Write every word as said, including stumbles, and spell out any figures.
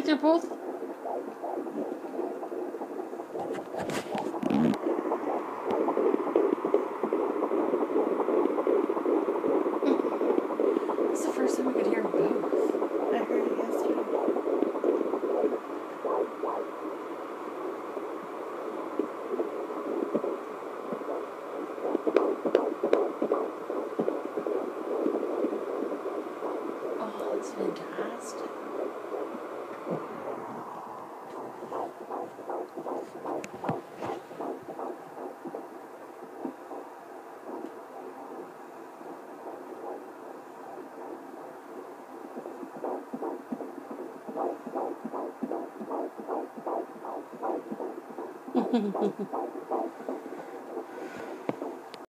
Like they're both. This is the first time I could hear them both. I heard it yesterday. Oh, that's fantastic.